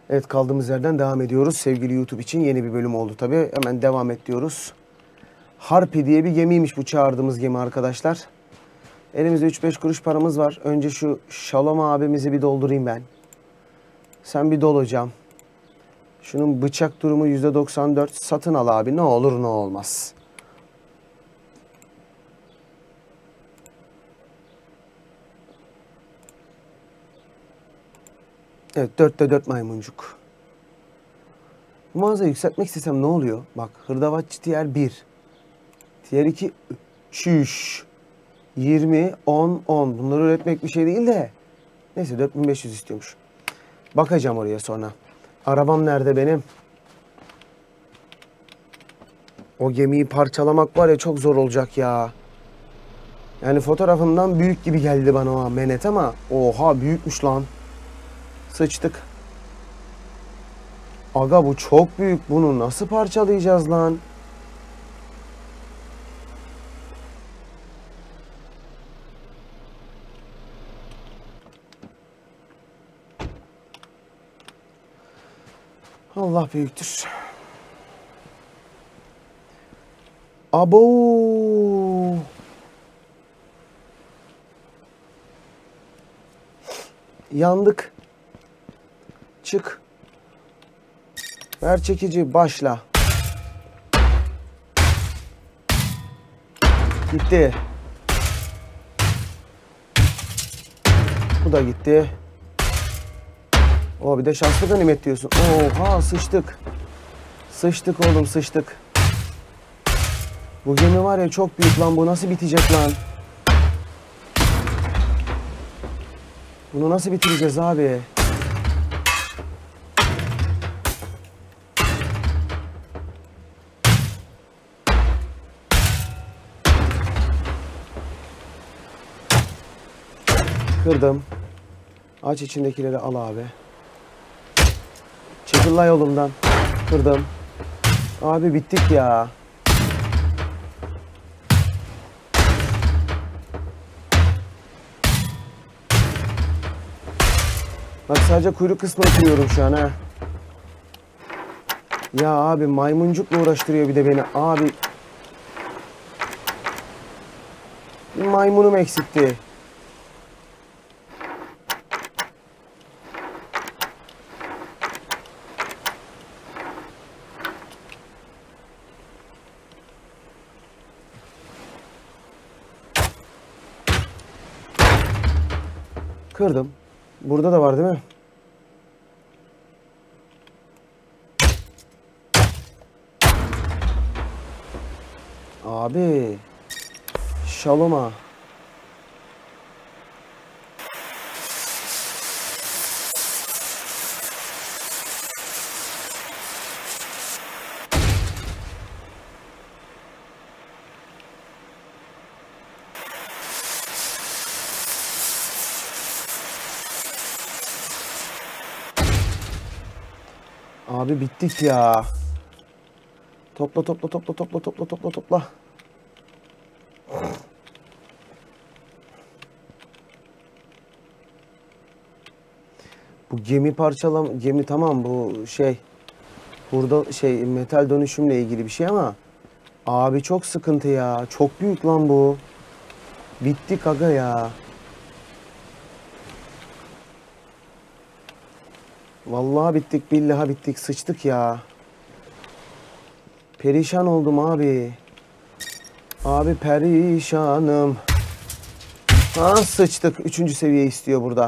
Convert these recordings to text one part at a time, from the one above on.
Evet, kaldığımız yerden devam ediyoruz. Sevgili YouTube için yeni bir bölüm oldu tabii. Hemen devam et diyoruz. Harpy diye bir gemiymiş bu çağırdığımız gemi arkadaşlar. Elimizde 3-5 kuruş paramız var. Önce şu Şalom abimizi bir doldurayım ben. Sen bir dol hocam. Şunun bıçak durumu %94. Satın al abi, ne olur ne olmaz. Evet, 4'te 4 maymuncuk. Bu mağazayı yükseltmek istesem ne oluyor? Bak, hırdavatçı tier 1. Tier 2. Şüş. 20, 10, 10. Bunları üretmek bir şey değil de. Neyse, 4500 istiyormuş. Bakacağım oraya sonra. Arabam nerede benim? O gemiyi parçalamak var ya, çok zor olacak ya. Yani fotoğrafından büyük gibi geldi bana o menet ama oha, büyükmüş lan. Sıçtık. Aga, bu çok büyük. Bunu nasıl parçalayacağız lan? Allah büyüktür. Abo. Yandık. Çık. Ver çekici, başla. Gitti. Bu da gitti. O bir de şanslı ganimet diyorsun. Oha, sıçtık. Sıçtık oğlum, sıçtık. Bu gemi var ya, çok büyük lan. Bu nasıl bitecek lan? Bunu nasıl bitireceğiz abi? Kırdım. Aç içindekileri, al abi. Çekil la yolumdan. Kırdım. Abi bittik ya. Bak, sadece kuyruk kısmını kırıyorum şu an ha. Ya abi, maymuncukla uğraştırıyor bir de beni. Abi. Bir maymunum eksikti. Kırdım. Burada da var değil mi? Abi. Şaloma. Abi bittik ya. Topla topla topla topla topla topla topla. Bu gemi gemi tamam, bu şey, burada şey, metal dönüşümle ilgili bir şey ama abi çok sıkıntı ya. Çok büyük lan bu. Bittik aga ya. Vallahi bittik, billahi bittik, sıçtık ya. Perişan oldum abi. Abi perişanım. Ha, sıçtık. 3. seviye istiyor burada.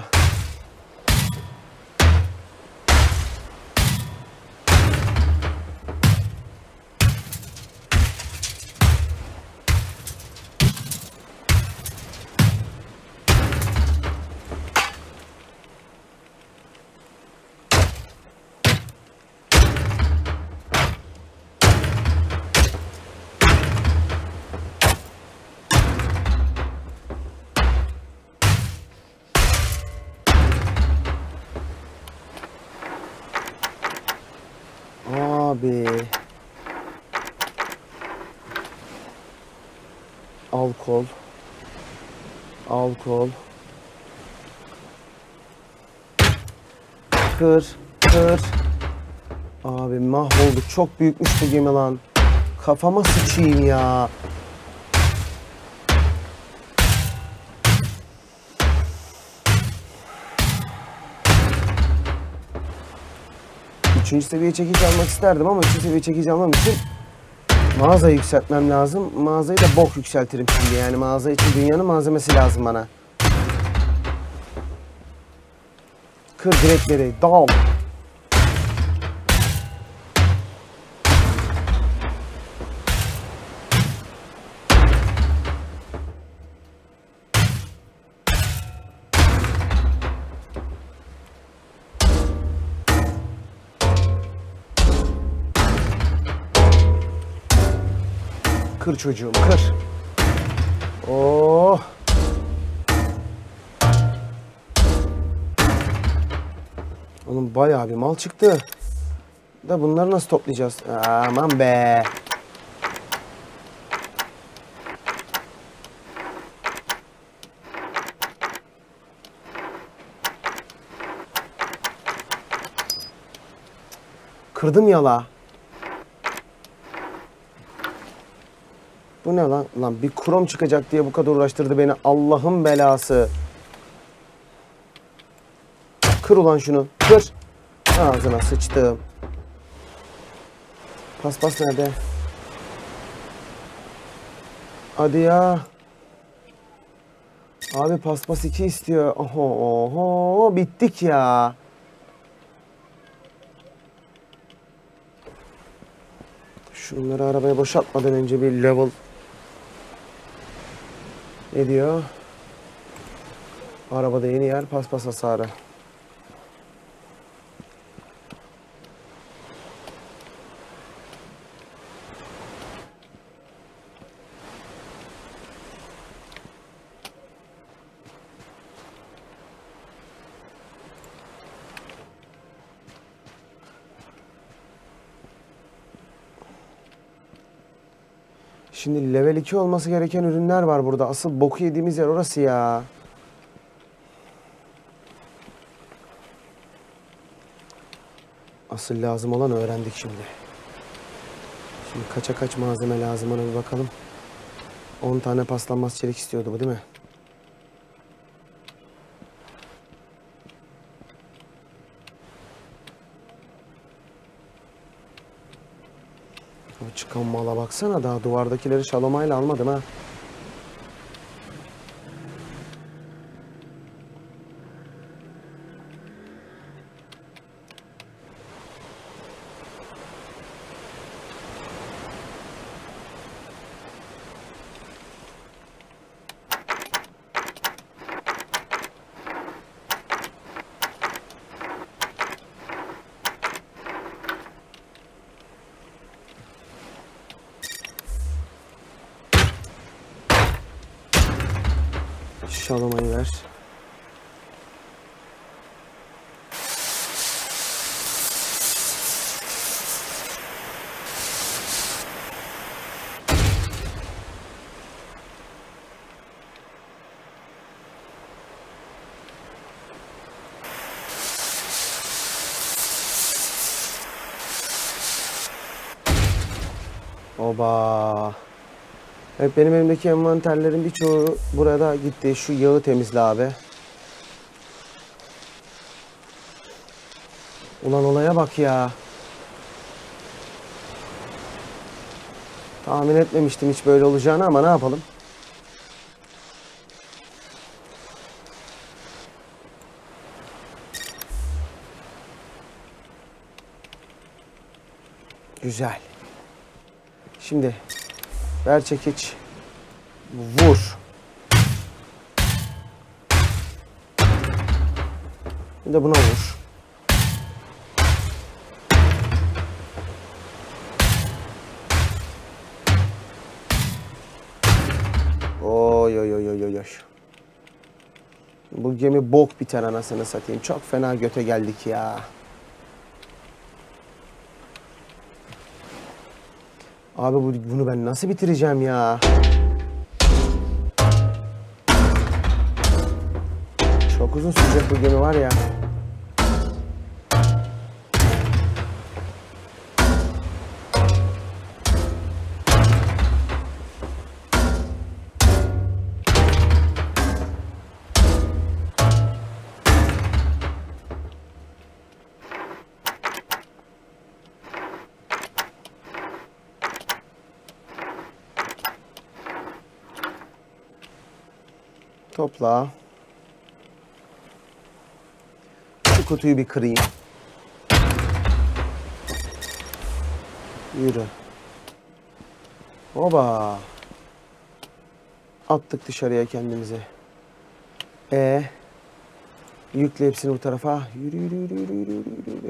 Abi. Alkol. Alkol. Kır. Kır. Abi mahvolduk. Çok büyükmüş bu gemi lan. Kafama sıçayım ya. Üçüncü seviye çekiç almak isterdim ama üçüncü seviye çekiç almam için mağazayı yükseltmem lazım. Mağazayı da bok yükseltirim şimdi. Yani mağaza için dünyanın malzemesi lazım bana. Kır direkleri. Dal. Kır çocuğum, kır. Oh. Oğlum bayağı bir mal çıktı. Da bunları nasıl toplayacağız? Aman be. Kırdım yala. Bu ne lan? Lan bir krom çıkacak diye bu kadar uğraştırdı beni. Allah'ın belası. Kır ulan şunu. Kır. Ağzına sıçtım. Paspas nerede? Hadi ya. Abi paspas 2 istiyor. Oho, bittik ya. Şunları arabaya boşaltmadan önce bir level. Ne diyor? Arabada yeni yer, paspas hasarı. Şimdi level 2 olması gereken ürünler var burada. Asıl boku yediğimiz yer orası ya. Asıl lazım olan öğrendik şimdi. Şimdi kaça kaç malzeme lazım ona bir bakalım. 10 tane paslanmaz çelik istiyordu bu değil mi? O çıkan mala baksana, daha duvardakileri şalomayla almadım ha. Şalomayı ver. Oba. Evet, benim elimdeki envanterlerin birçoğu burada gitti. Şu yağı temizle abi. Ulan olaya bak ya. Tahmin etmemiştim hiç böyle olacağını ama ne yapalım. Güzel. Şimdi ver çekiç. Vur. Bir de buna vur. Oy oy oy oy oy. Bu gemi bok biter anasını satayım. Çok fena göte geldik ya. Abi bunu ben nasıl bitireceğim ya? Çok uzun sürecek bu gemi var ya. Topla. Şu kutuyu bir kırayım. Yürü. Oba. Attık dışarıya kendimizi. Yükle hepsini bu tarafa. Yürü yürü yürü yürü yürü yürü yürü.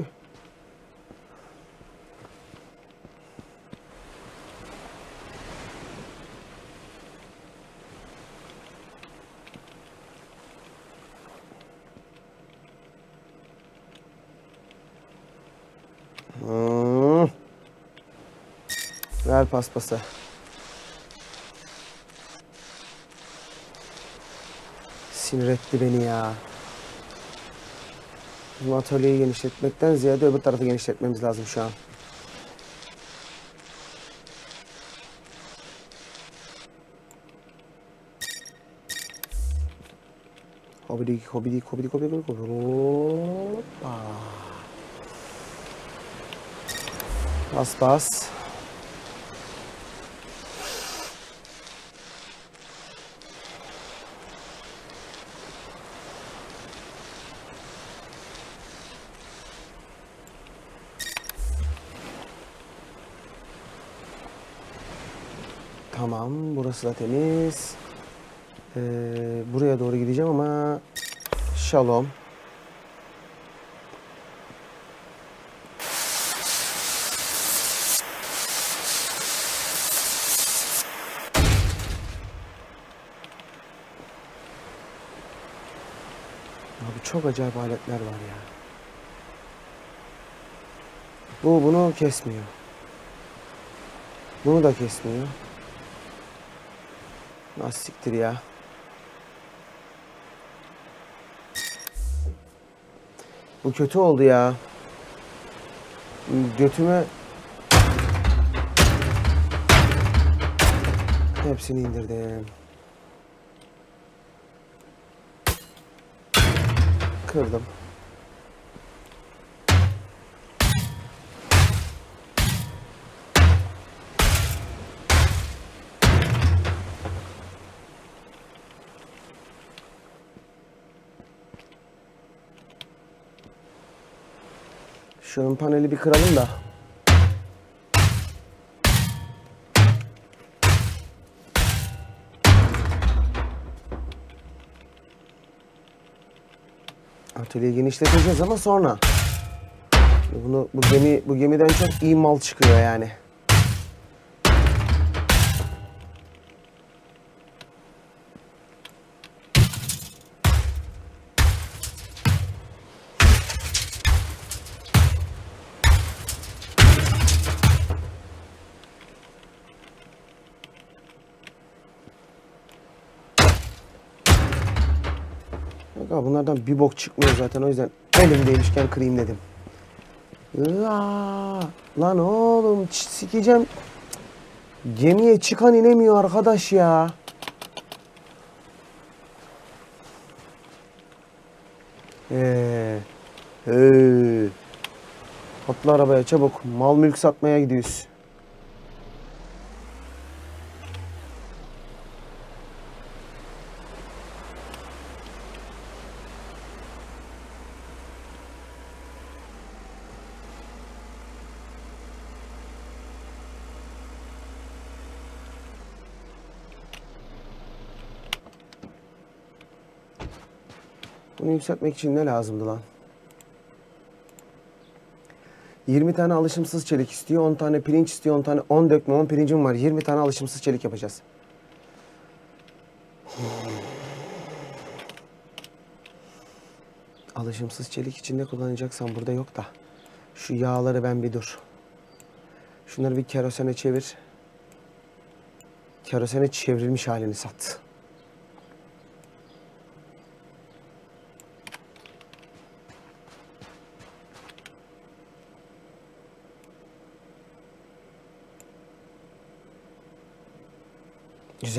Ver paspası. Sinir etti beni ya. Bu atölyeyi genişletmekten ziyade öbür tarafı genişletmemiz lazım şu an. Hobidik hobidik hobidik hobidik hobidik. Hoppa. Bas bas. Tamam, burası da temiz. Buraya doğru gideceğim ama şalom. Abi çok acayip aletler var ya. Bu bunu kesmiyor. Bunu da kesmiyor. Nasıl siktir ya. Bu kötü oldu ya. Götüme hepsini indirdim. Kırdım. Şunun paneli bir kıralım da. Atölyeyi genişleteceğiz ama sonra. Bu gemiden çok iyi mal çıkıyor yani. Yok, bunlardan bir bok çıkmıyor zaten, o yüzden elimdeymişken kırayım dedim. Lan oğlum sikeceğim. Gemiye çıkan inemiyor arkadaş ya. Atla arabaya çabuk. Mal mülk satmaya gidiyoruz. Bunu yükseltmek için ne lazımdı lan? 20 tane alışımsız çelik istiyor, 10 tane pirinç istiyor, 10 tane 10 dökme 10 pirincim var. 20 tane alışımsız çelik yapacağız. Alışımsız çelik için ne kullanacaksam burada yok da. Şu yağları ben bir dur. Şunları bir kerosene çevir. Kerosene çevrilmiş halini sat. Güzel.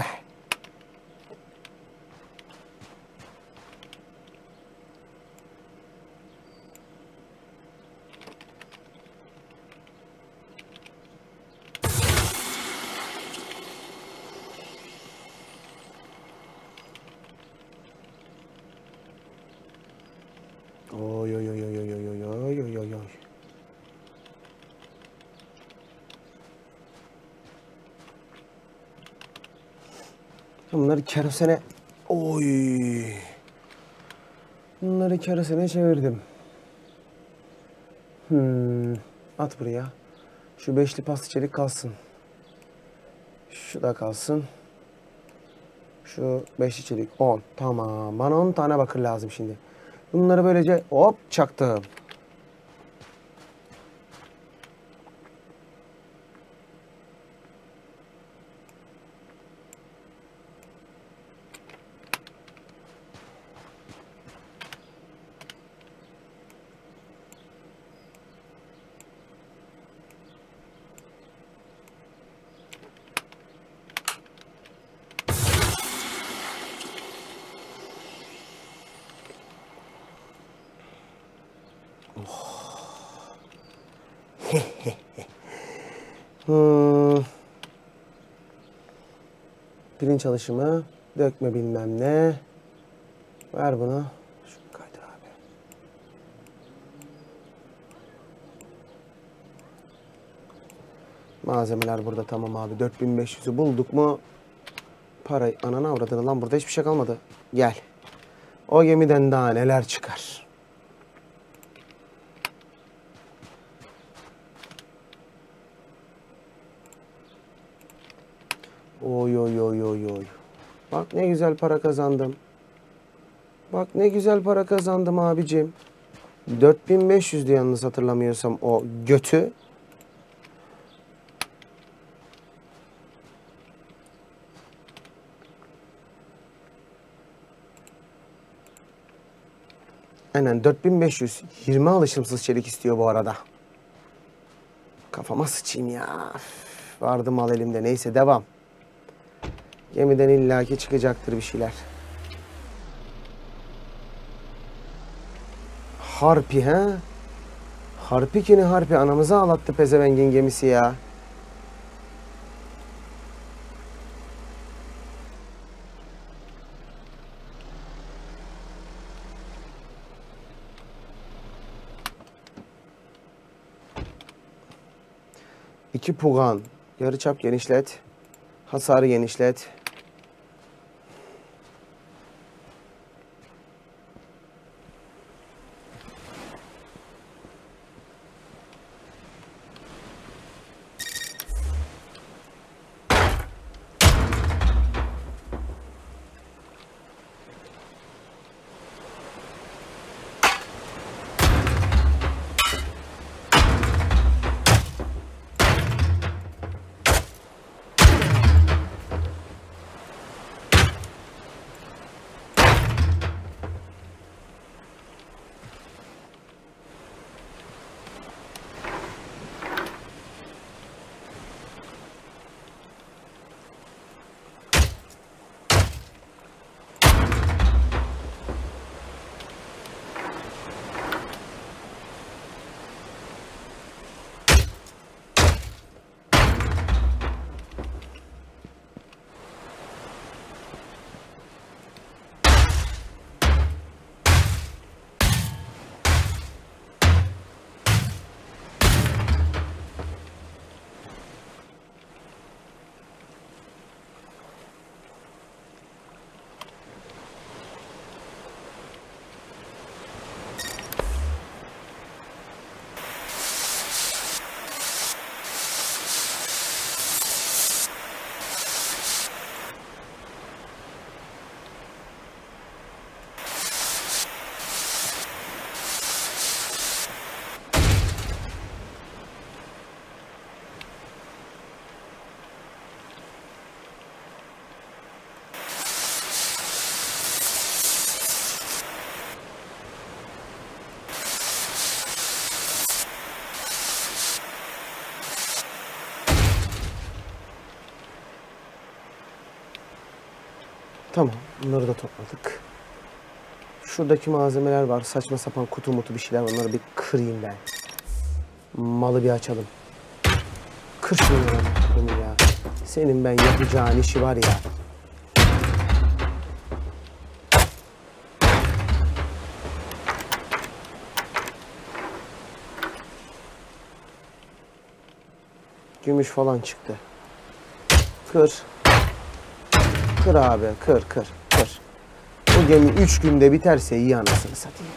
Bunları kerosene... Oy. Bunları kerosene çevirdim. At buraya. Şu beşli paslı çelik kalsın. Şu da kalsın. Şu beşli çelik 10. Tamam. Bana 10 tane bakır lazım şimdi. Bunları böylece hop çaktım. Pirinç alışımı, dökme bilmem ne. Ver bunu. Şunu kaydır abi. Malzemeler burada tamam abi. 4500'ü bulduk mu? Parayı anana avradını lan, burada hiçbir şey kalmadı. Gel. O gemiden daha neler çıkar. Oy oy oy oy oy. Bak ne güzel para kazandım. Bak ne güzel para kazandım abicim. 4500'dü yalnız hatırlamıyorsam o götü. Aynen 4500. 20 alışımsız çelik istiyor bu arada. Kafama sıçayım ya. Vardı mal elimde. Neyse devam. Gemiden illaki çıkacaktır bir şeyler. Harpi he? Harpi ki ne harpi? Anamızı ağlattı pezevengin gemisi ya. İki pugan. Yarıçap genişlet. Hasarı genişlet. Tamam. Bunları da topladık. Şuradaki malzemeler var. Saçma sapan kutu mutu bir şeyler. Onları bir kırayım ben. Malı bir açalım. Kır şunu ya. Senin ben yapacağın işi var ya. Gümüş falan çıktı. Kır. Kır abi, kır. Bu gemi 3 günde biterse iyi anasını satayım.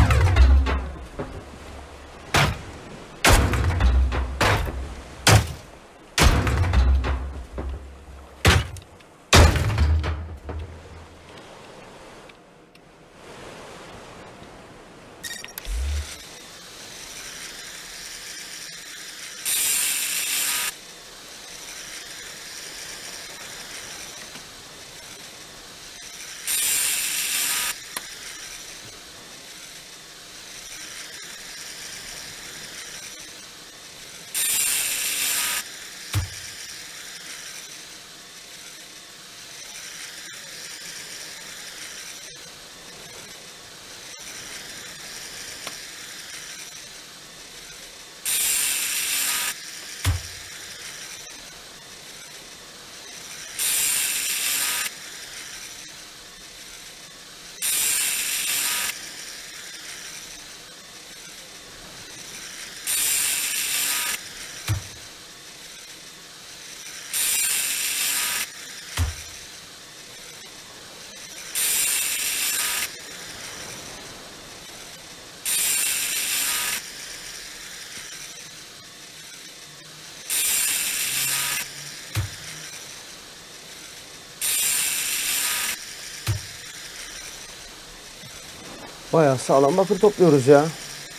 Bayağı sağlam bakır topluyoruz ya.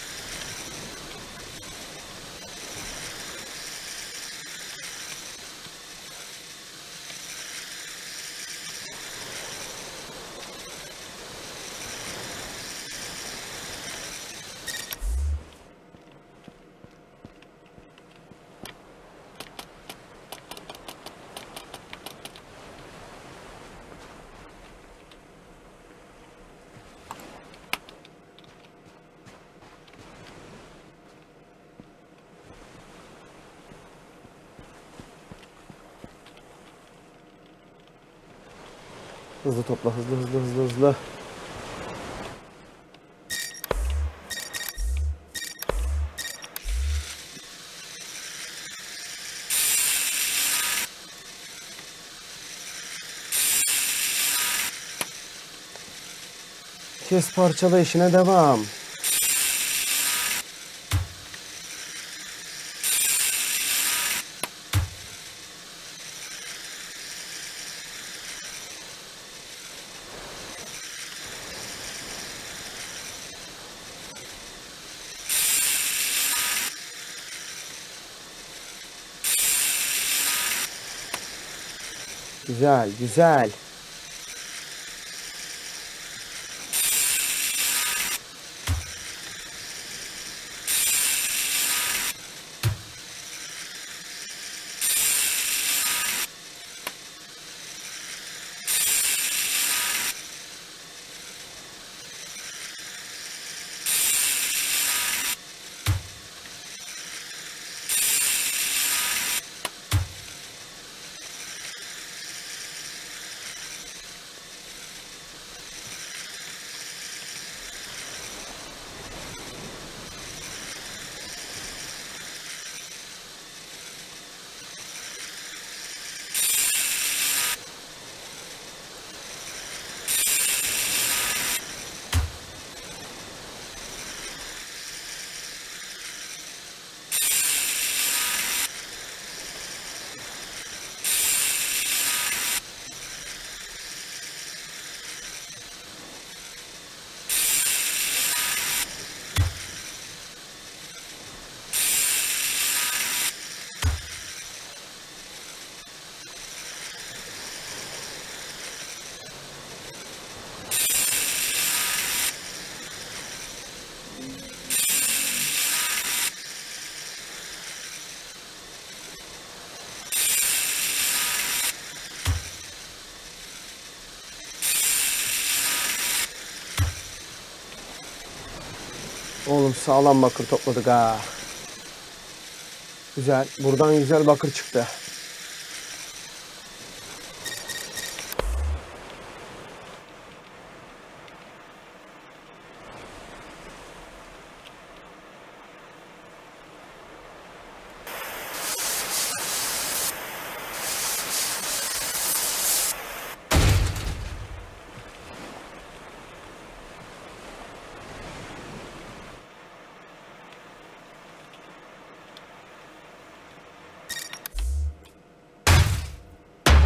Hızlı topla, hızlı. Kes parçala, işine devam. Güzel. Oğlum sağlam bakır topladık ha. Güzel. Buradan güzel bakır çıktı.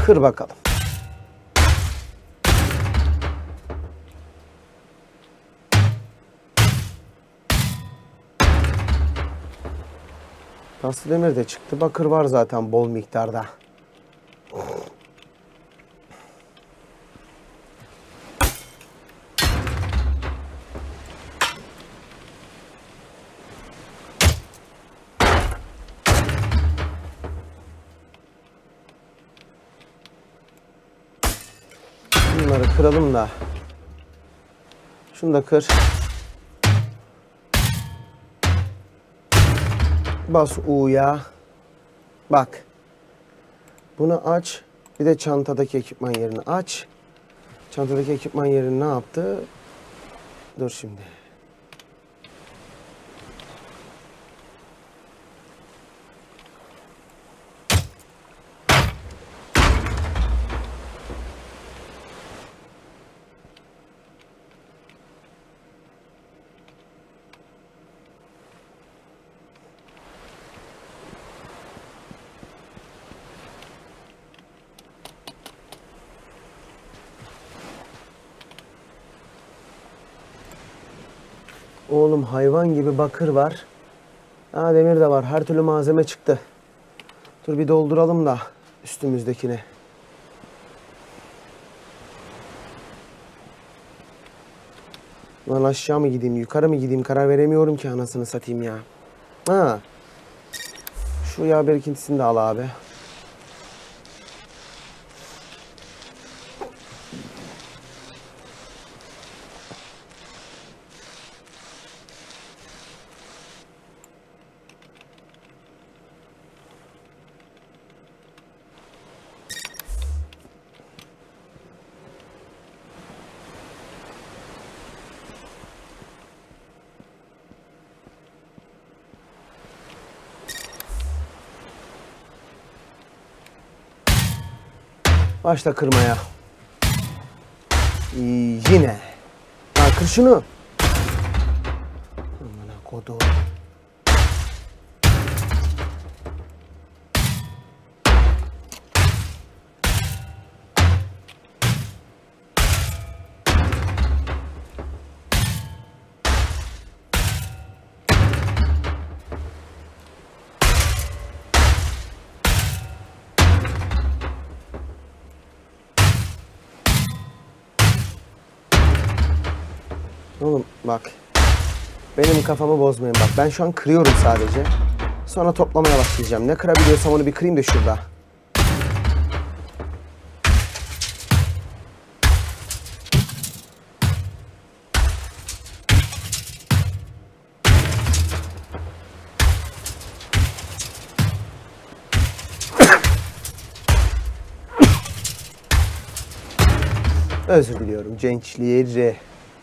Kır bakalım. Paslı demir de çıktı. Bakır var zaten bol miktarda. Bunları kıralım da. Şunu da kır. Bas U'ya. Bak. Bunu aç. Bir de çantadaki ekipman yerini aç. Çantadaki ekipman yerini ne yaptı? Dur şimdi. Oğlum hayvan gibi bakır var. Ha, demir de var. Her türlü malzeme çıktı. Dur bir dolduralım da üstümüzdekini. Lan aşağı mı gideyim, yukarı mı gideyim karar veremiyorum ki anasını satayım ya. Ha. Şu yağ birikintisini de al abi. Başla kırmaya. Yine. Ha, kır şunu. Amına kodum. Oğlum bak. Benim kafamı bozmayın bak. Ben şu an kırıyorum sadece. Sonra toplamaya başlayacağım. Ne kırabiliyorsam onu bir kırayım da şurada. Özür diliyorum gençleri.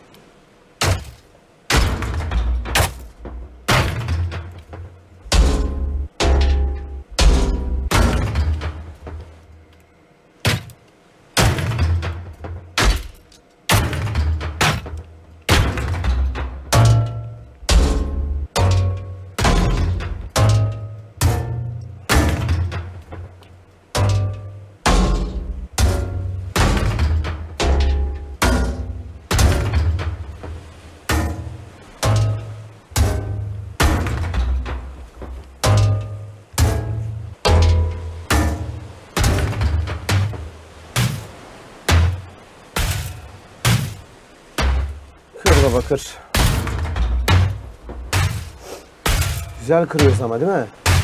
Kır baba kır. Güzel kırıyoruz ama değil mi?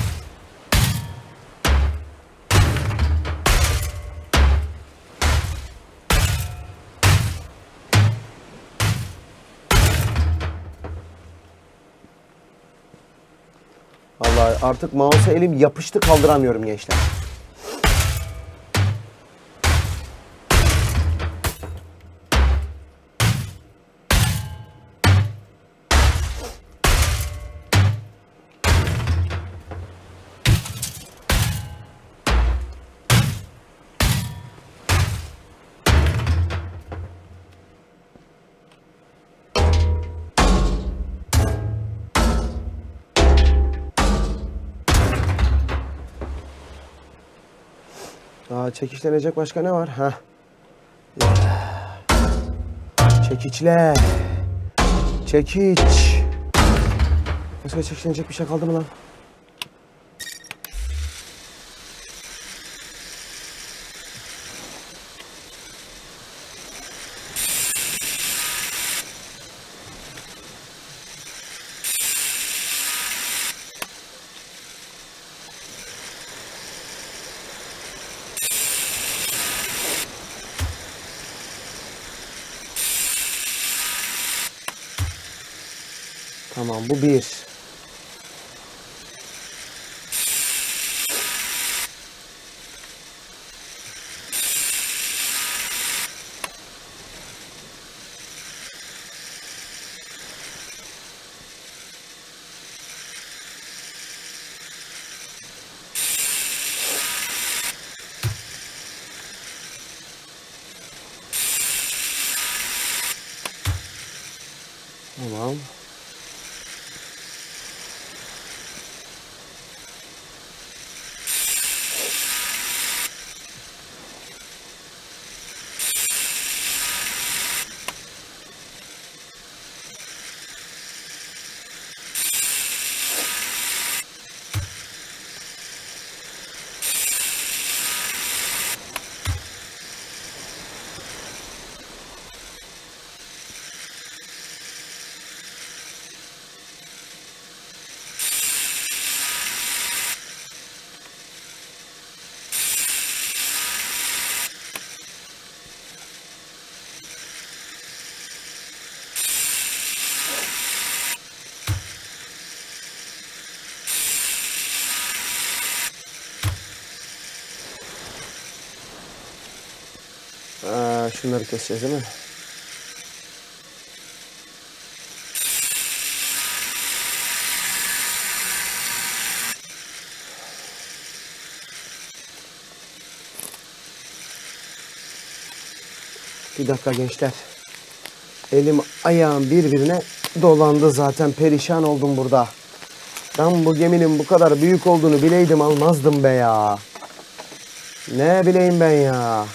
Vallahi artık mouse'a elim yapıştı, kaldıramıyorum gençler. Daha çekişlenecek başka ne var? Heh. Çekiçle. Çekiç. Başka çekişlenecek bir şey kaldı mı lan? Tamam, bu bir. Tamam. Şunları keseceğiz değil mi? Bir dakika gençler. Elim ayağım birbirine dolandı zaten. Perişan oldum burada. Ben bu geminin bu kadar büyük olduğunu bileydim almazdım be ya. Ne bileyim ben ya.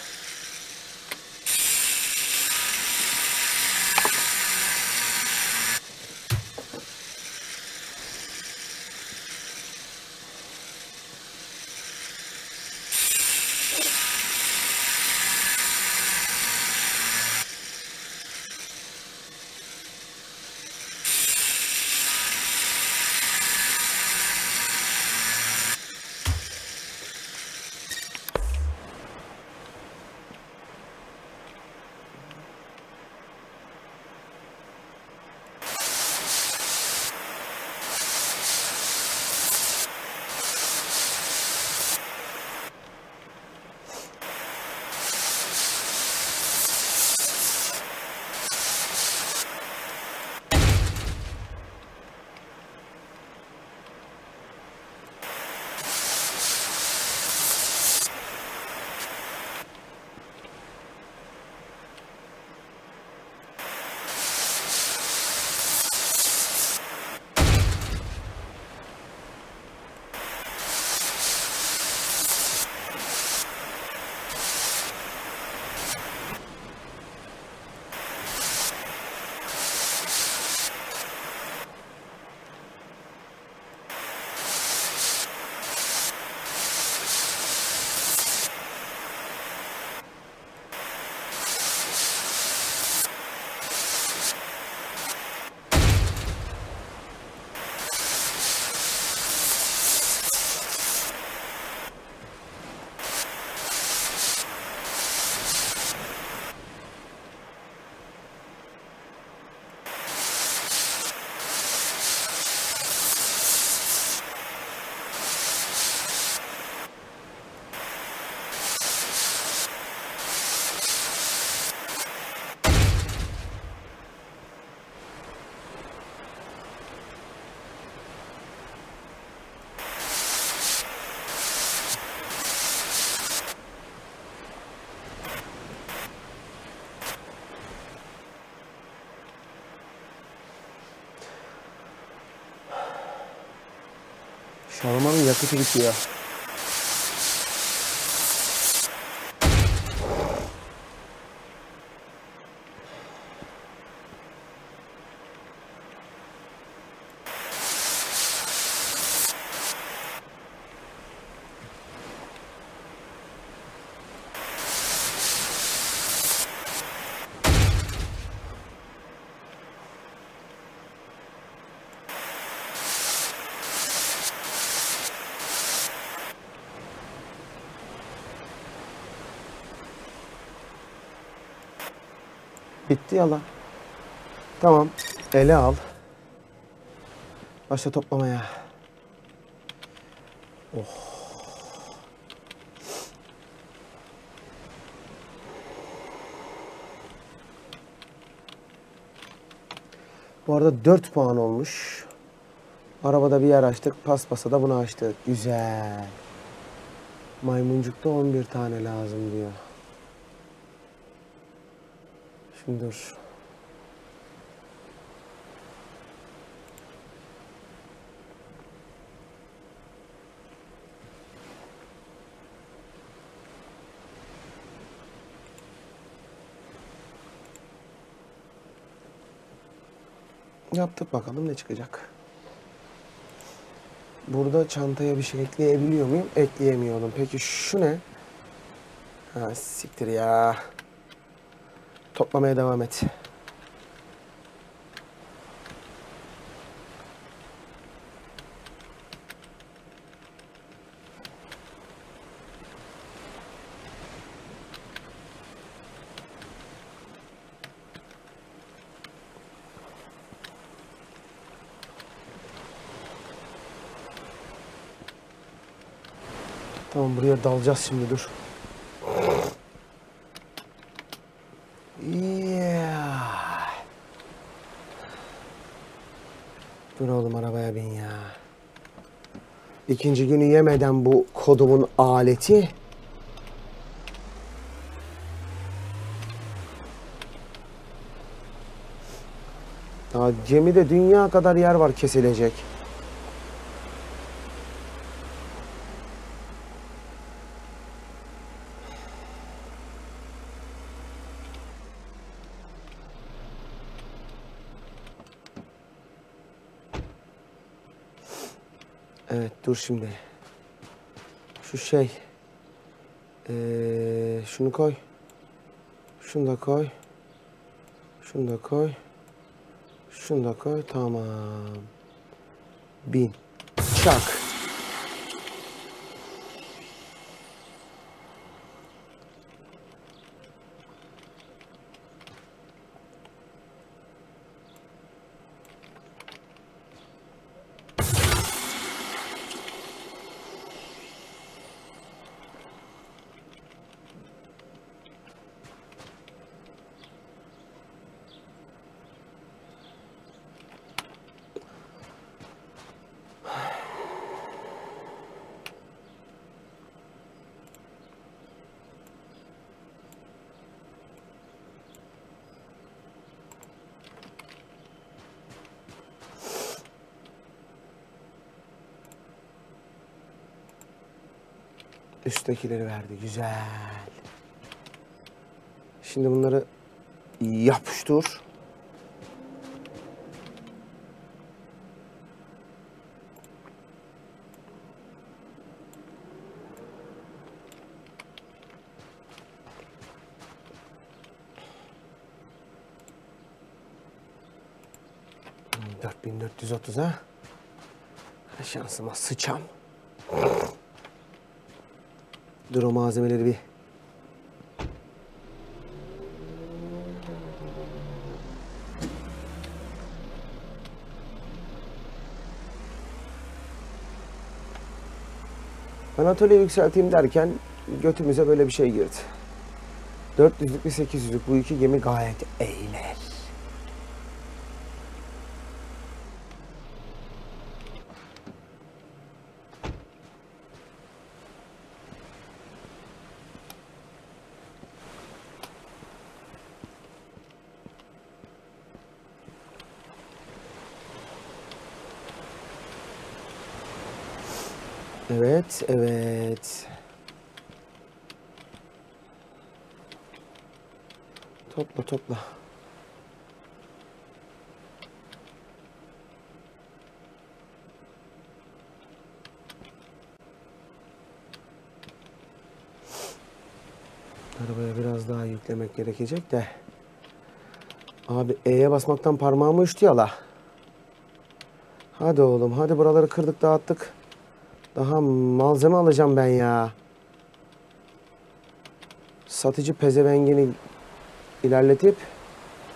Şalmanın yakıtı bitiyor. Bitti yalan. Tamam. Ele al. Başla toplamaya. Oh. Bu arada 4 puan olmuş. Arabada bir yer açtık. Paspasa da bunu açtık. Güzel. Maymuncukta 11 tane lazım diyor. Şimdi dur. Yaptık, bakalım ne çıkacak. Burada çantaya bir şey ekleyebiliyor muyum? Ekleyemiyorum. Peki şu ne? Ha, siktir ya. Toplamaya devam et. Tamam, buraya dalacağız şimdi, dur. Yeah. Dur oğlum, arabaya bin ya. İkinci günü yemeden bu kodumun aleti. Daha gemide dünya kadar yer var kesilecek. Evet, dur şimdi. Şu şey. Şunu koy. Şunu da koy. Şunu da koy. Şunu da koy. Tamam. Bin. Çak. Üsttekileri verdi. Güzel. Şimdi bunları yapıştır. Hmm, 4430 ha. Şansıma sıçam. Dur, o malzemeleri bir. Ben atölyeyi yükselteyim derken götümüze böyle bir şey girdi. 400'lük ve 800'lük bu iki gemi gayet eyler. Evet, evet. Topla, topla. Arabaya biraz daha yüklemek gerekecek de. Abi E'ye basmaktan parmağımı uçtu ya la. Hadi oğlum, hadi, buraları kırdık dağıttık. Daha malzeme alacağım ben ya. Satıcı pezevengini ilerletip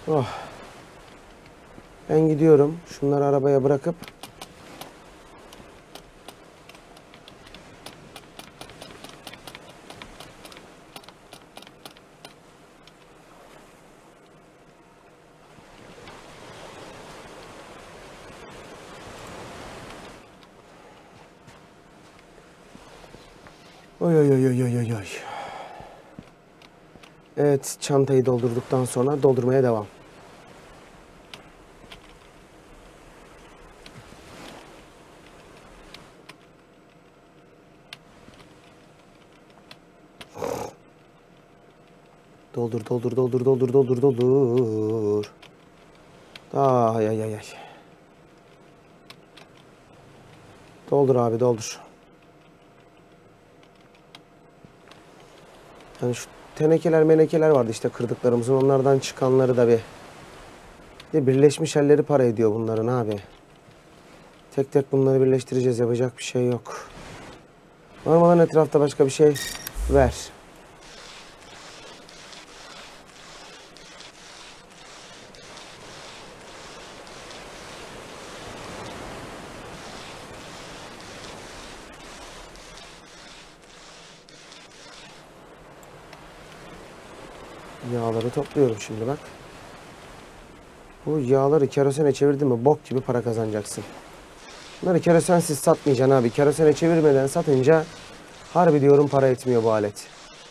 Oh. Ben gidiyorum. Şunları arabaya bırakıp oy oy oy oy oy oy. Evet, çantayı doldurduktan sonra doldurmaya devam. Doldur doldur doldur doldur doldur doldur. Ay ay ay ay. Doldur abi doldur. Yani şu tenekeler menekeler vardı işte kırdıklarımızın, onlardan çıkanları da bir de birleşmiş halleri para ediyor bunların abi. Tek tek bunları birleştireceğiz, yapacak bir şey yok. Normalden etrafta başka bir şey ver. Yağları topluyorum şimdi bak. Bu yağları kerosene çevirdin mi bok gibi para kazanacaksın. Bunları kerosensiz satmayacaksın abi. Kerosene çevirmeden satınca harbi diyorum para etmiyor bu alet.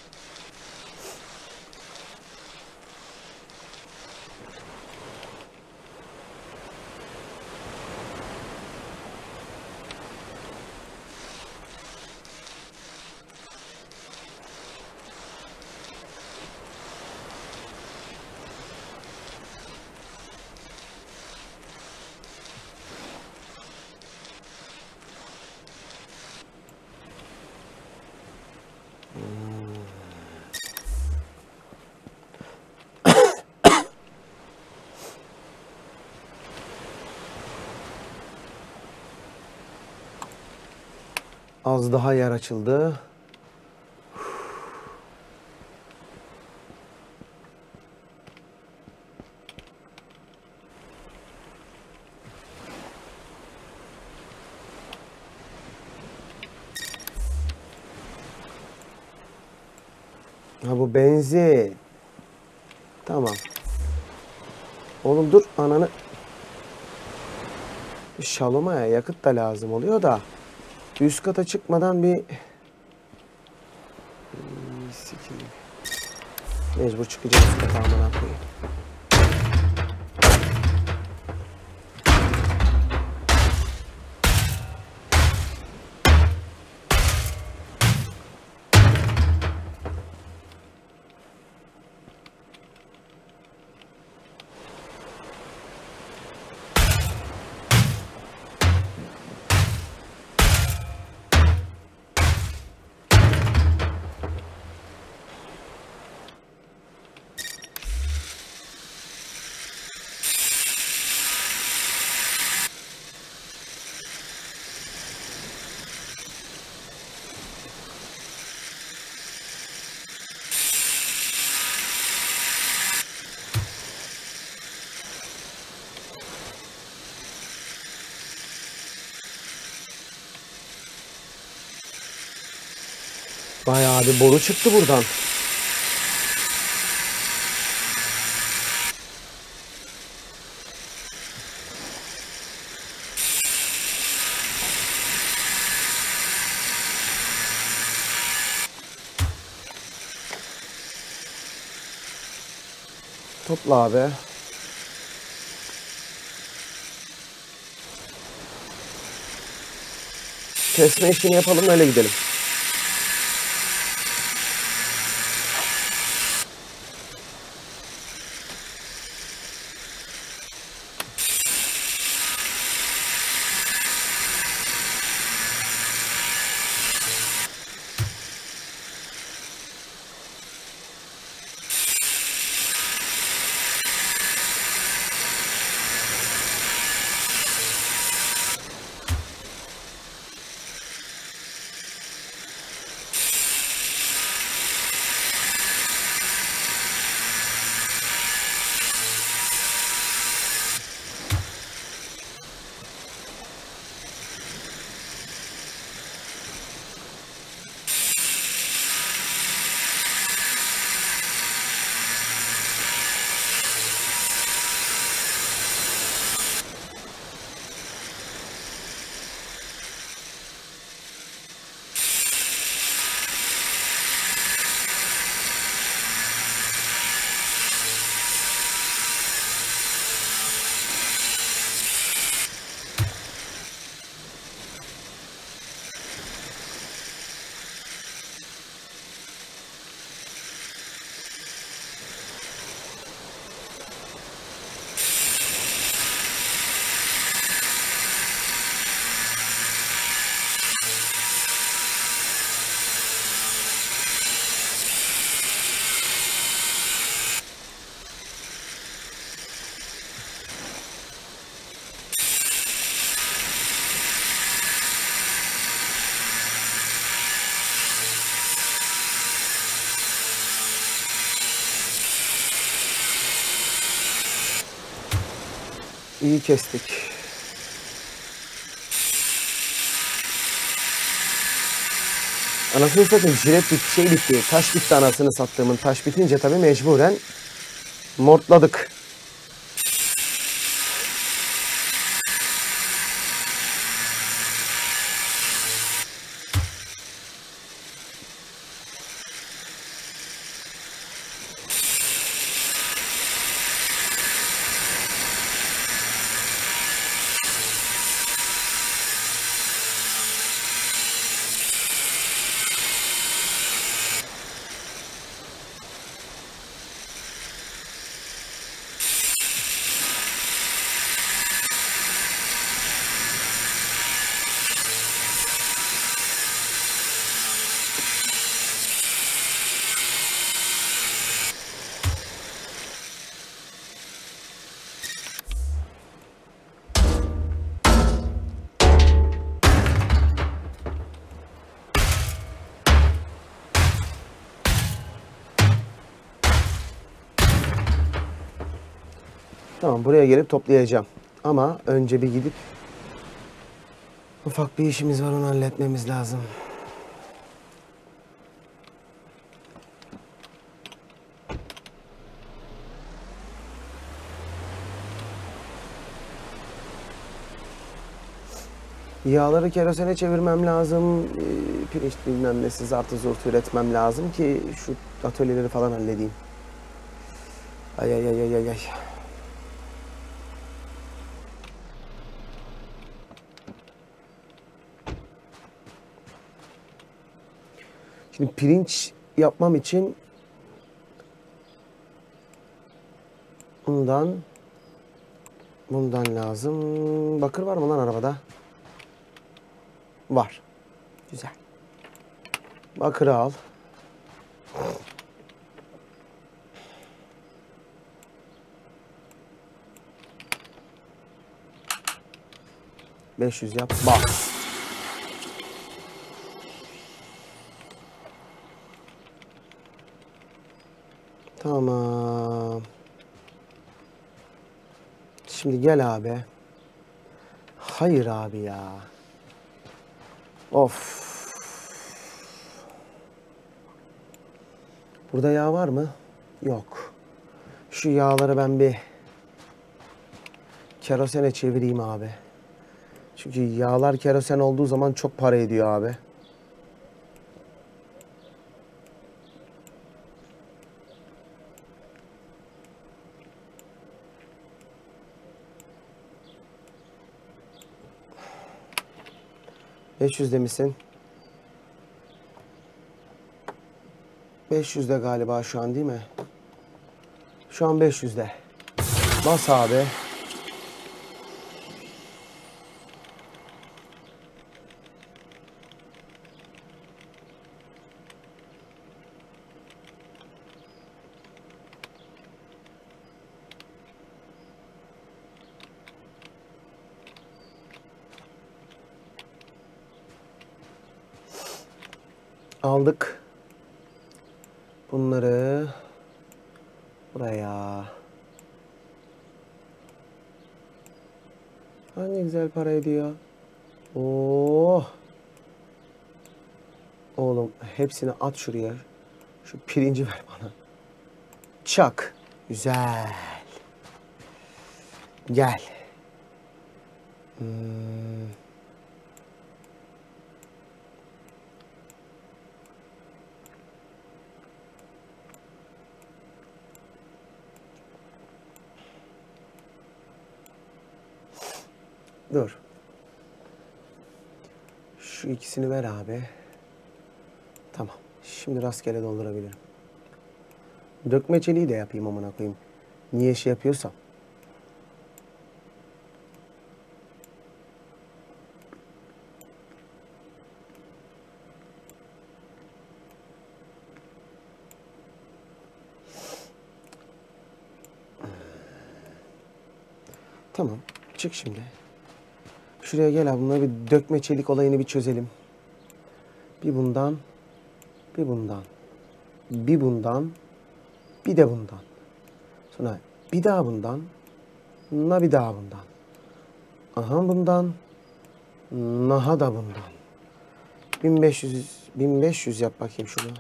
Az daha yer açıldı. Ha bu benzin. Tamam. Oğlum dur ananı. Şalomaya yakıt da lazım oluyor da. Üst kata çıkmadan bir sikeyim. Mecbur çıkacağız üst kata amına koyayım. Bayağı bir boru çıktı buradan. Topla abi. Kesme işini yapalım öyle gidelim. İyi kestik. Anasını satayım, jilet bitti, şey bitti. Taş bitti anasını sattığımın. Taş bitince tabii mecburen mortladık. Tamam, buraya gelip toplayacağım. Ama önce bir gidip ufak bir işimiz var, onu halletmemiz lazım. Yağları kerosene çevirmem lazım. Pirinç bilmem nesi zartı zurtu üretmem lazım ki şu atölyeleri falan halledeyim. Ay ay ay ay ay ay. Şimdi pirinç yapmam için bundan lazım. Bakır var mı lan arabada? Var. Güzel. Bakırı al. ...500 yap. Bas. Tamam. Şimdi gel abi. Hayır abi ya. Of. Burada yağ var mı? Yok. Şu yağları ben bir kerosene çevireyim abi. Çünkü yağlar kerosen olduğu zaman çok para ediyor abi. ...500'de misin? 500'de galiba şu an, değil mi? Şu an 500'de. Bas abi. Aldık. Bunları buraya. Ha, ne güzel para ediyor. Oh. Oğlum hepsini at şuraya. Şu pirinci ver bana. Çak. Güzel. Gel. Dur. Şu ikisini ver abi. Tamam. Şimdi rastgele doldurabilirim. Dökme çeliği de yapayım amına koyayım. Niye şey yapıyorsam. Tamam. Çık şimdi. Şuraya gel abi. Bunları bir dökme çelik olayını bir çözelim. Bir bundan. Bir bundan. Bir bundan. Bir de bundan. Sonra bir daha bundan. Bir daha bundan. Aha bundan. Naha da bundan. 1500 yap bakayım şunu.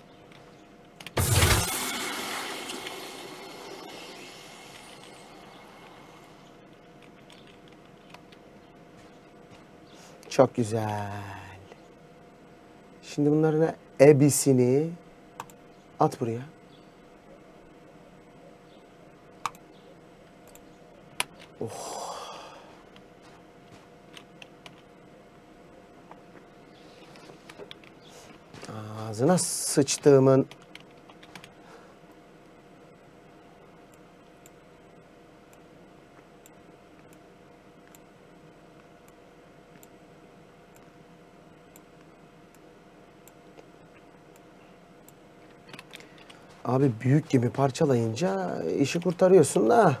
Çok güzel. Şimdi bunların ebisini at buraya. Oh. Ağzına sıçtığımın. Abi büyük gemi parçalayınca işi kurtarıyorsun da.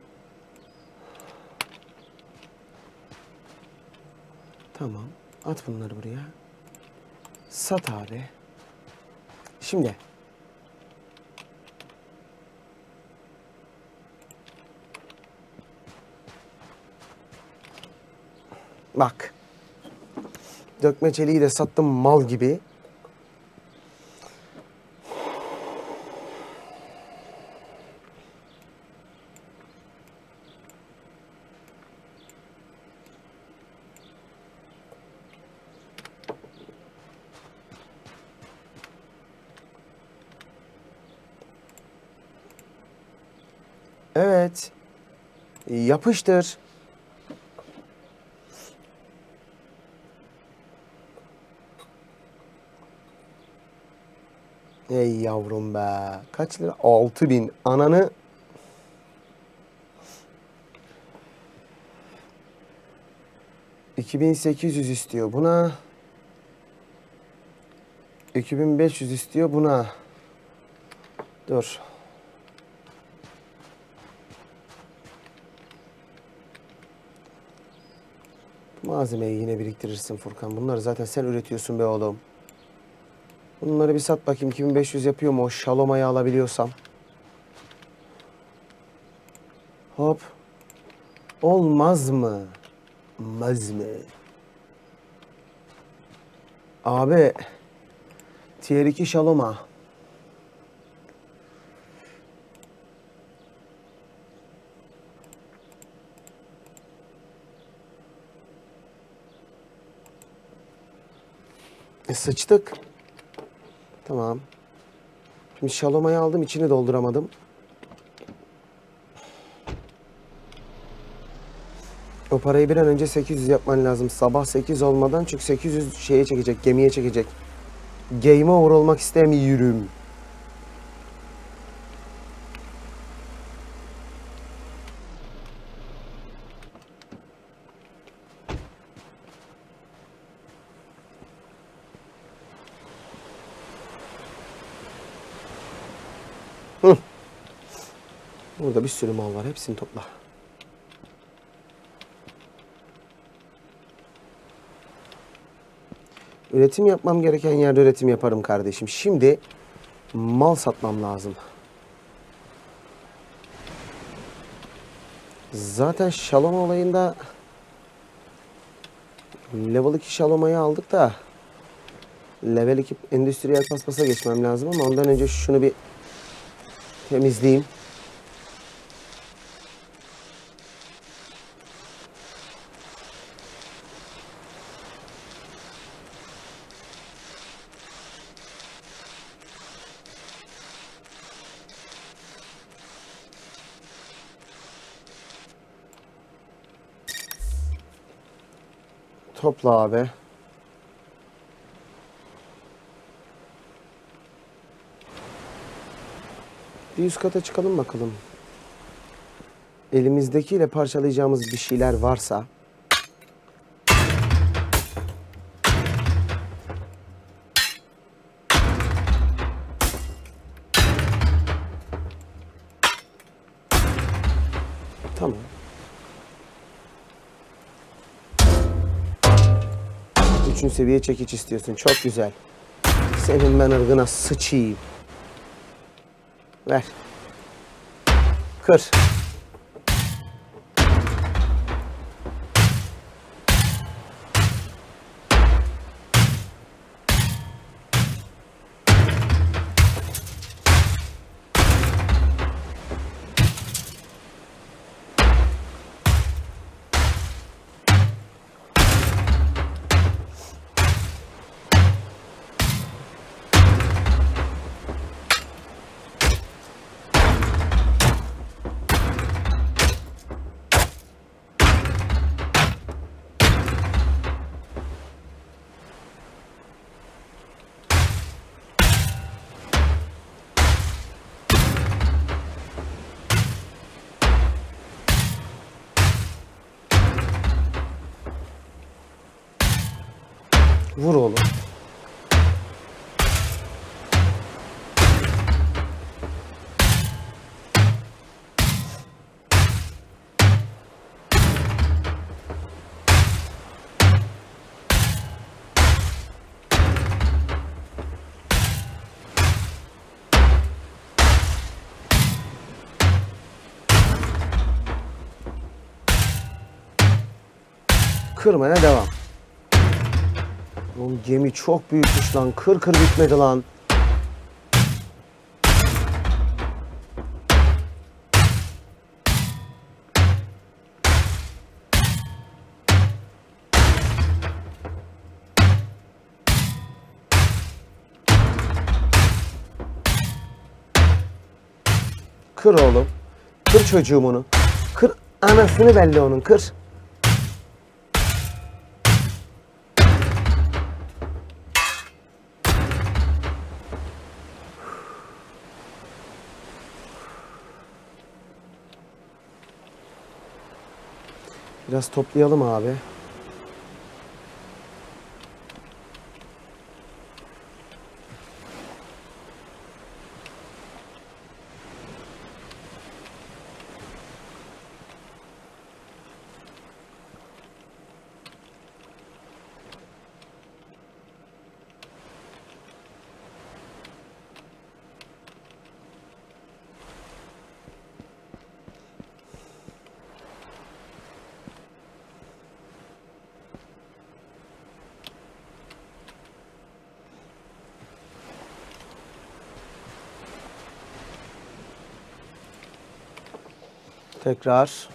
Tamam. At bunları buraya. Sat abi. Şimdi. Bak. Dökme çeliği de sattım mal gibi. Evet. Yapıştır. Ey yavrum be. Kaç lira? 6000. Ananı. $2800 istiyor buna. 2500 istiyor buna. Dur. Malzemeyi yine biriktirirsin Furkan. Bunları zaten sen üretiyorsun be oğlum. Bunları bir sat bakayım. 2500 yapıyor mu o şalomayı alabiliyorsam. Hop. Olmaz mı? Olmaz mı? Abi. Tier 2 şaloma. Sıçtık. Tamam. Şimdi şalomayı aldım, içini dolduramadım. O parayı bir an önce 800 yapman lazım. Sabah 8 olmadan, çünkü 800 şeye çekecek, gemiye çekecek. Game over olmak istemiyorum. Burada bir sürü mal var. Hepsini topla. Üretim yapmam gereken yerde üretim yaparım kardeşim. Şimdi mal satmam lazım. Zaten şalom olayında level 2 şalomayı aldık da level 2 endüstriyel paspasa geçmem lazım ama ondan önce şunu bir temizleyeyim. Topla abi. Bir üst kata çıkalım bakalım. Elimizdekiyle parçalayacağımız bir şeyler varsa. Tamam. Üçüncü seviye çekiç istiyorsun. Çok güzel. Senin ben ırgına sıçayım. Ver. Kır. Vur oğlum. Kırmaya devam. Oğlum gemi çok büyükmüş lan. Kır bitmedi lan. Kır oğlum. Kır çocuğum onu. Kır anasını belli onun. Kır. Biraz toplayalım abi. Tekrar.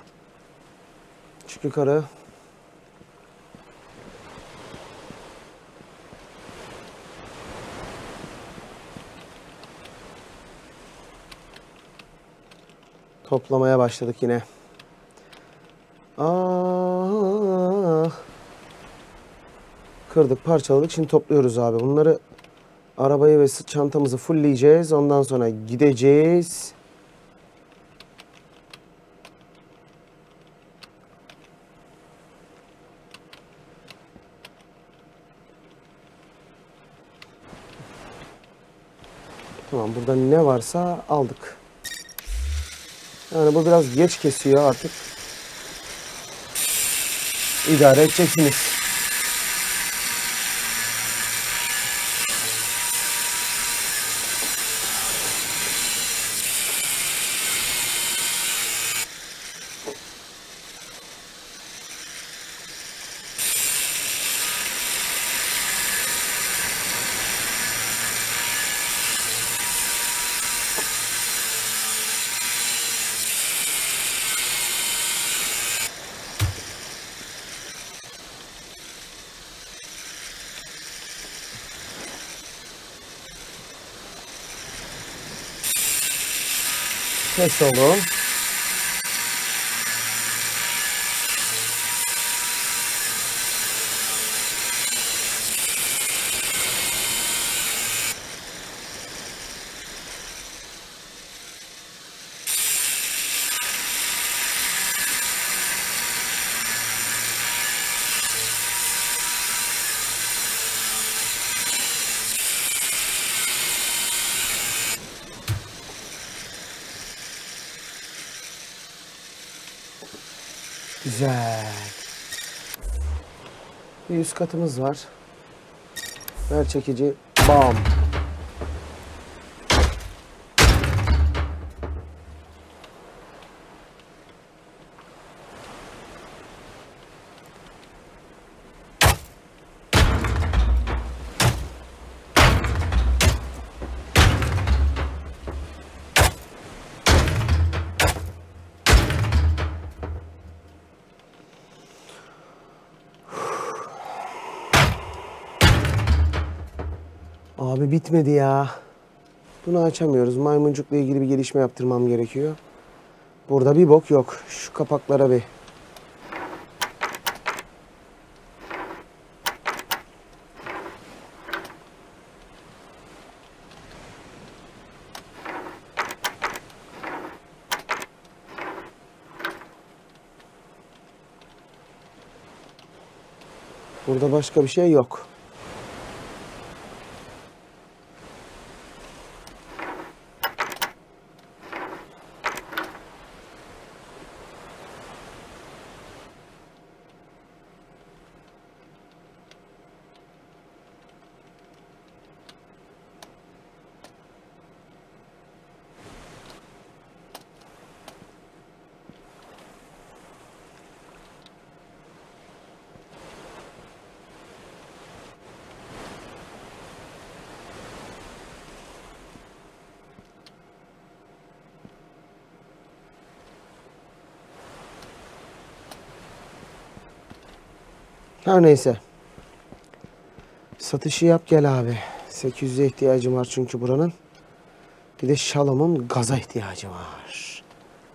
Çık yukarı. Toplamaya başladık yine. Kırdık, parçaladık. Şimdi topluyoruz abi. Bunları arabayı ve çantamızı fullleyeceğiz. Ondan sonra gideceğiz. Tamam, burada ne varsa aldık. Yani bu biraz geç kesiyor artık. İdare edeceksiniz. Kes oğlum. Güzel. Bir üst katımız var. Ver çekici. Bam. Abi bitmedi ya. Bunu açamıyoruz. Maymuncukla ilgili bir gelişme yaptırmam gerekiyor. Burada bir bok yok. Şu kapaklara bir. Burada başka bir şey yok. Her neyse. Satışı yap gel abi. 800'e ihtiyacım var çünkü buranın. Bir de Şalom'un gaza ihtiyacı var.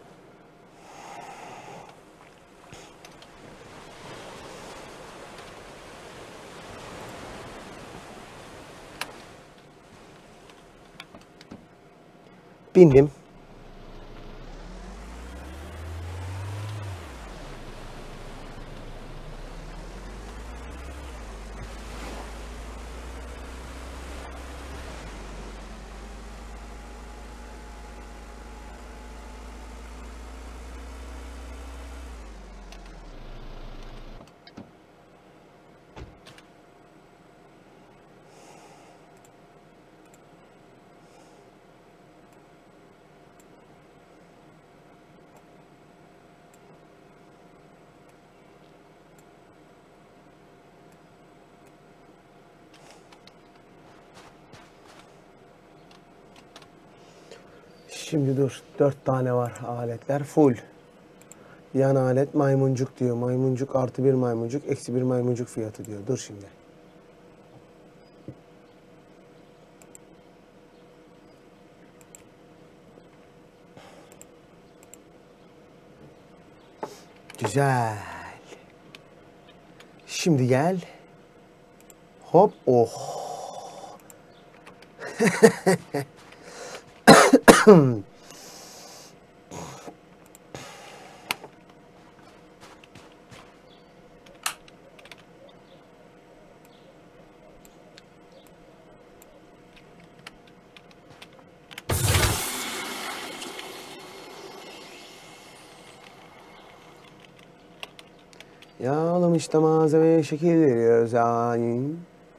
Bindim. Şimdi dur. 4 tane var aletler. Full. Yan alet maymuncuk diyor. Maymuncuk artı bir maymuncuk eksi bir maymuncuk fiyatı diyor. Dur şimdi. Güzel. Şimdi gel. Hop. Oh. Yağlamış işte malzemeye şekil veriyoruz. Ay.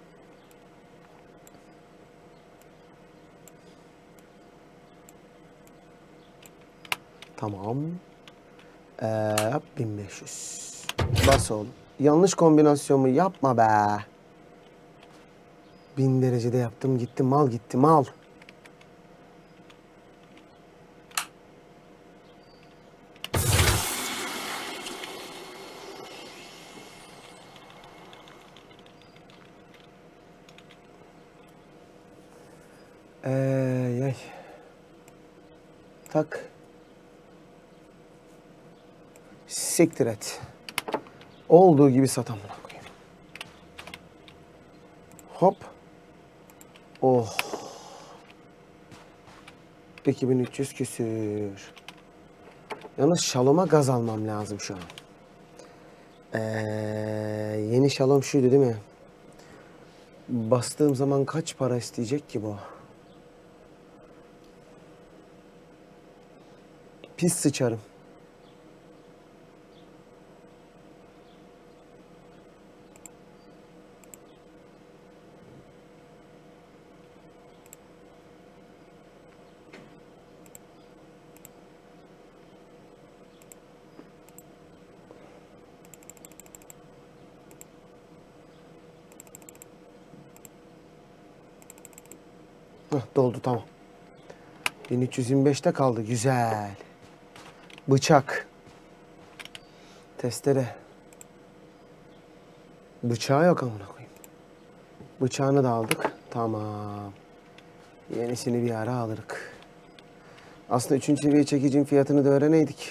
Tamam. 1500. Bas oğlum. Yanlış kombinasyonumu yapma be. 1000 derecede yaptım gitti mal gitti mal. Yay. Tak. Siktir et. Olduğu gibi sat amına koyayım. Hop. Oh. 2300 küsür. Yalnız Şalom'a gaz almam lazım şu an. Yeni Şalom şuydu değil mi? Bastığım zaman kaç para isteyecek ki bu? Pis sıçarım. Heh, doldu tamam. 1325'te kaldı. Güzel. Bıçak. Testere. Bıçağı yok amına koyayım. Bıçağını da aldık. Tamam. Yenisini bir ara alırık. Aslında 3. seviye çekicinin fiyatını da öğreneydik.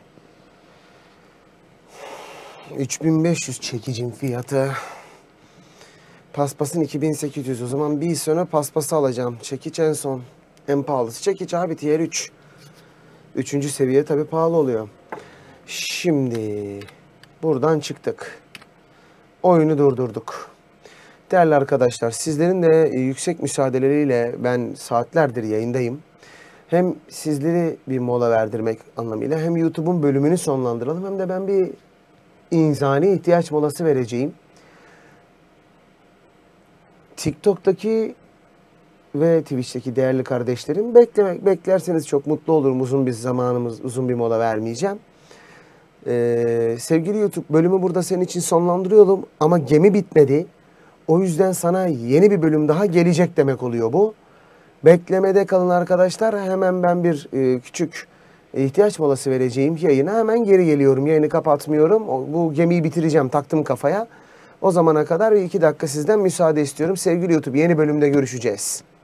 3500 çekicin fiyatı. Paspasın 2800. O zaman bir sonra paspası alacağım. Çekiç en son. En pahalısı çekiç abi. Tier 3. 3. seviye tabii pahalı oluyor. Şimdi buradan çıktık. oyunu durdurduk. Değerli arkadaşlar, sizlerin de yüksek müsaadeleriyle ben saatlerdir yayındayım. Hem sizleri bir mola verdirmek anlamıyla hem YouTube'un bölümünü sonlandıralım hem de ben bir insani ihtiyaç molası vereceğim. TikTok'taki ve Twitch'teki değerli kardeşlerim beklerseniz çok mutlu olurum. Uzun bir mola vermeyeceğim. Sevgili YouTube, bölümü burada senin için sonlandırıyorum ama gemi bitmedi. O yüzden sana yeni bir bölüm daha gelecek demek oluyor bu. Beklemede kalın arkadaşlar. Hemen ben bir küçük ihtiyaç molası vereceğim yayına. Hemen geri geliyorum. Yayını kapatmıyorum. Bu gemiyi bitireceğim. Taktım kafaya. O zamana kadar 2 dakika sizden müsaade istiyorum. Sevgili YouTube, yeni bölümde görüşeceğiz.